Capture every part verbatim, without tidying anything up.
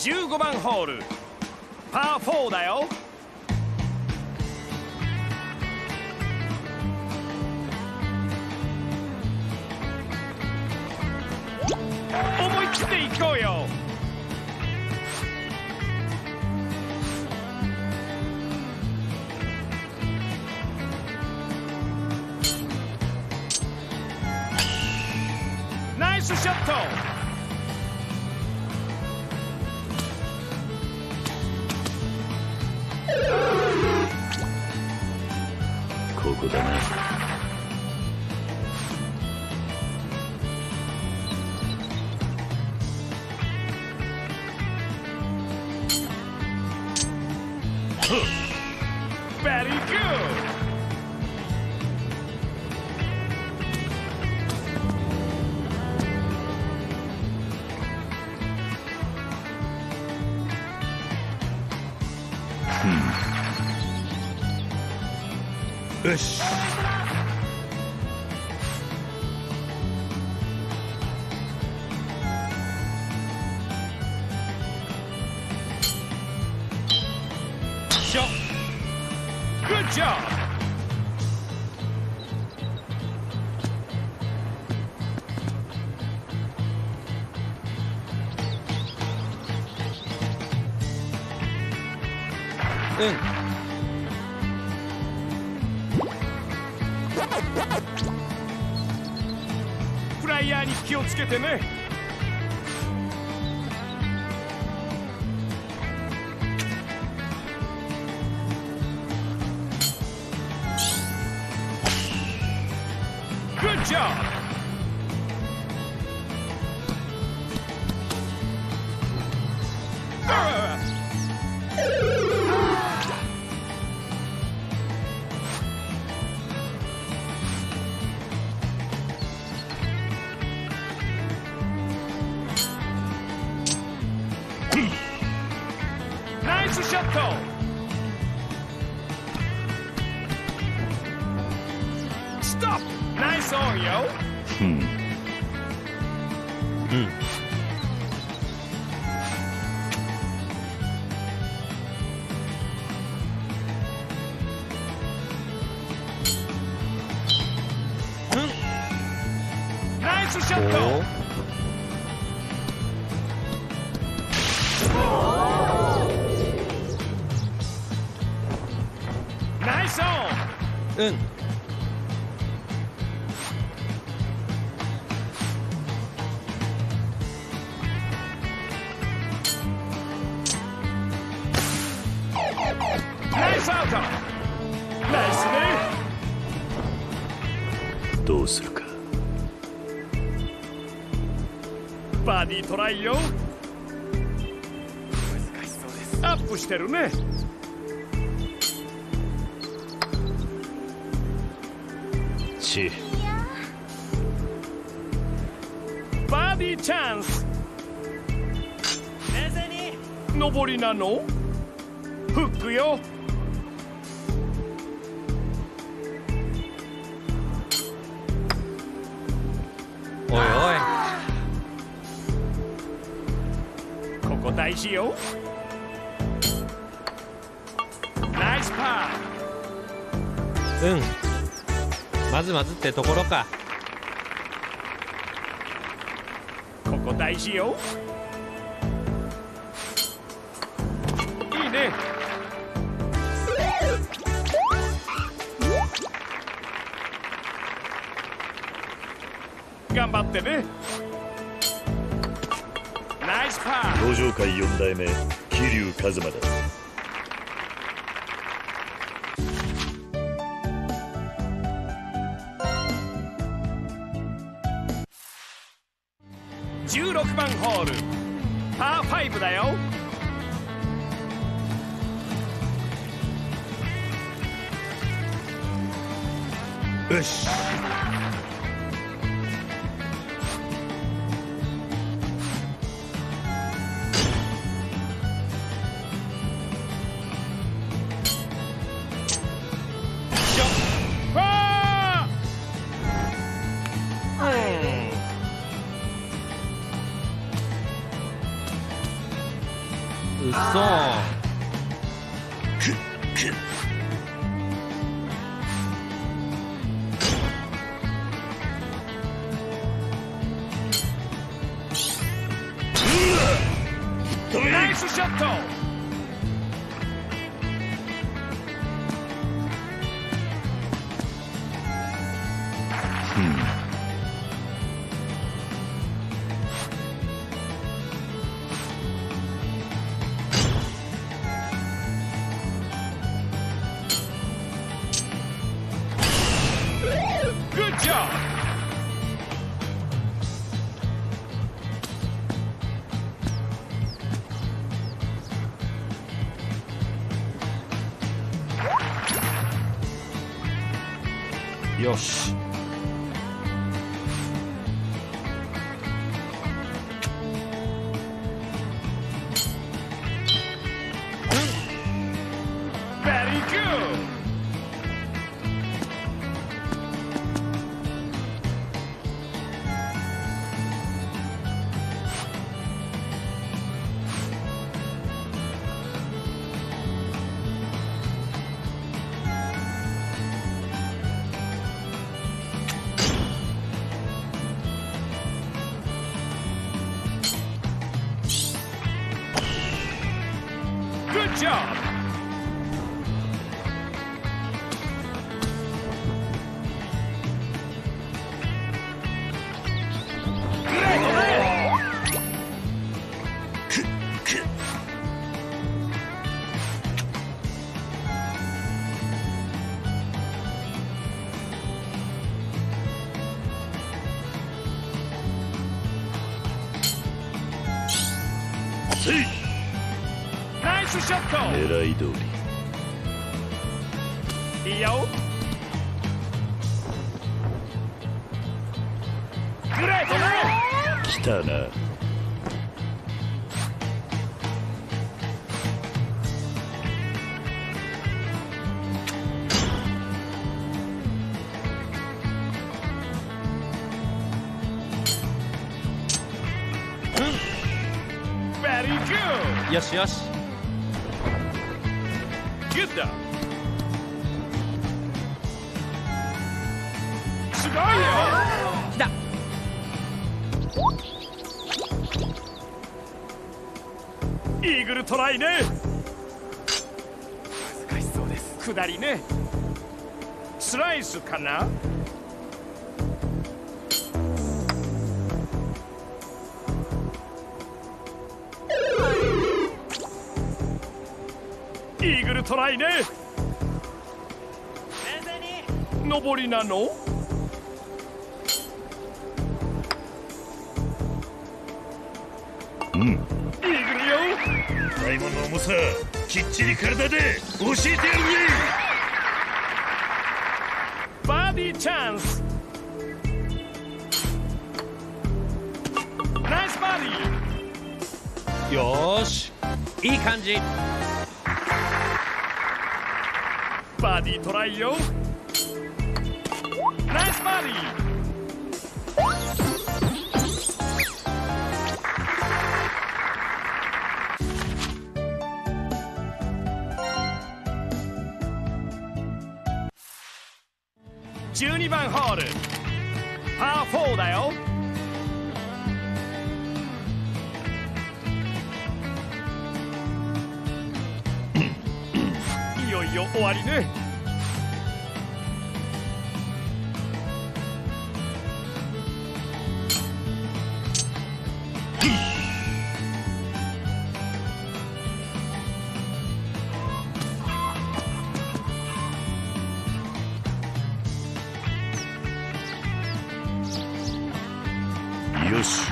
じゅうごばんホールパーフォーだよ。思い切っていこうよ。ナイスショット。 ここだな。 Very good. よし。 Shot. Good job. うん。 フライヤーに気をつけてね。Good job. ナイスショット。ストップ。ナイスオンよ。 うん。 うん。 ナイスショット。ナイスオン。 うん。 ナイスアウト。ナイスね。 どうするか。 バディトライよ。難しそうです。アップしてるね。 ち。 バディチャンス。冷静に。上りなの。フックよ。 おいおい。 ここ大事よ。ナイスパうん。まずまずってところか。 ー。ここ大事よ。いいね。頑張ってね。ナイスパー。 登場界よん代目桐生一馬だ。 じゅうろくばんホールパーファイブだよ。 よし。 嘘。 くっくっナイスショット。Good job. よし。 Very good. ジョブ。ナイスショット。 狙い通り。 いいよ。グレートね。 来たな。 よしよし。 グッド。すごいよ。 来た。 イーグルトライね。難しそうです。下りね。スライスかな。イーグルトライね。上りなの。 うん。イーグルよ。 最後の重さきっちり体で教えてやるぜ。 バーディーチャンス。ナイスバーディー。 よーし、いい感じ。 バーディートライよ。ナイスバーディー。じゅうにばんホールパーフォーだよ。いよいよ終わりね。 よし。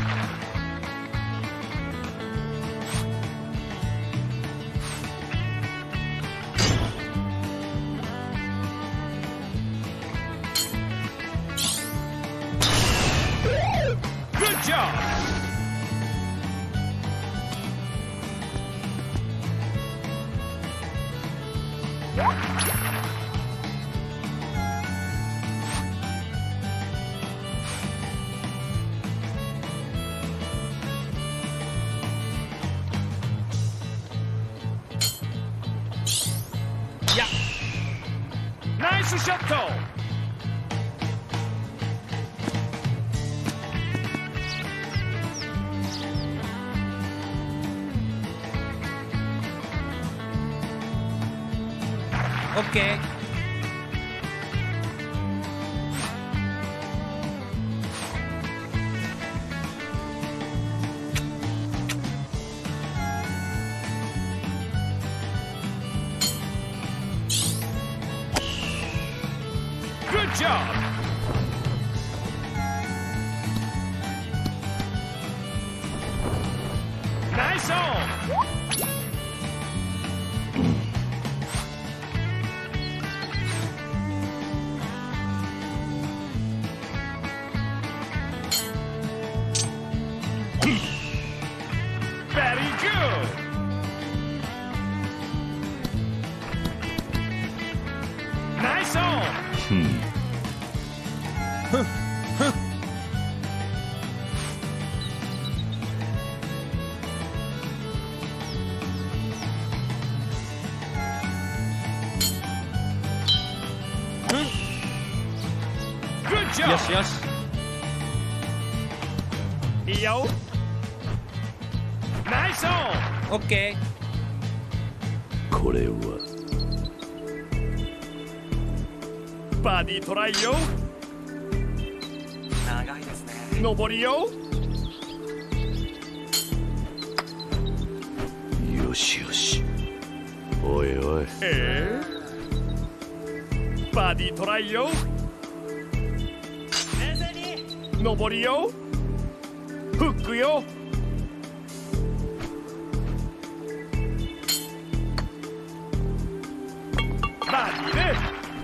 スショット。 オッケー。 Good job. Nice on. Very good. Nice on. ふん。 Good よ job. しよし。 いいよ。Nice on. オッケこれはバーディートライよ。 長いですね。 上りよ。 よしよし。おいおい。 えー、バーディートライよ。 冷静に。 上りよ。フックよ。バーディーね。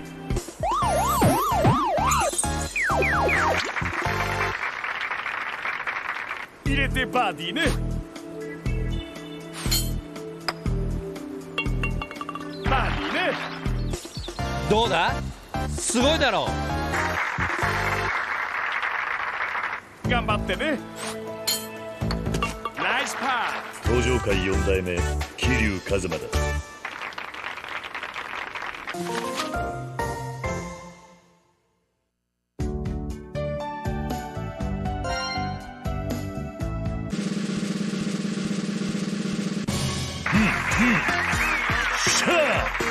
入れてバーディーね。バーディーね。 ー。どうだ、すごいだろう。 頑張ってね。ナイスパー。 登場界よん代目桐生一馬だ。しゃあ